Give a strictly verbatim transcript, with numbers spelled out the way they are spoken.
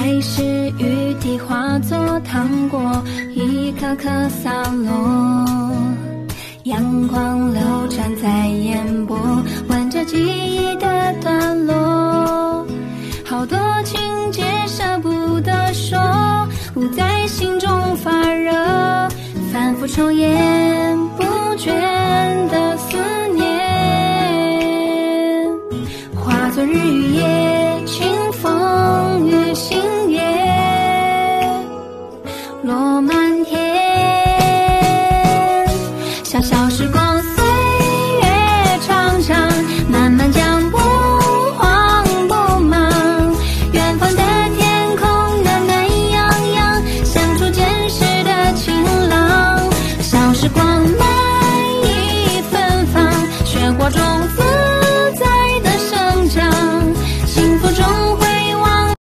来时雨滴化作糖果，一颗颗洒落。阳光流转在眼波，挽着记忆的段落。好多情节舍不得说，捂在心中发热，反复抽烟不倦的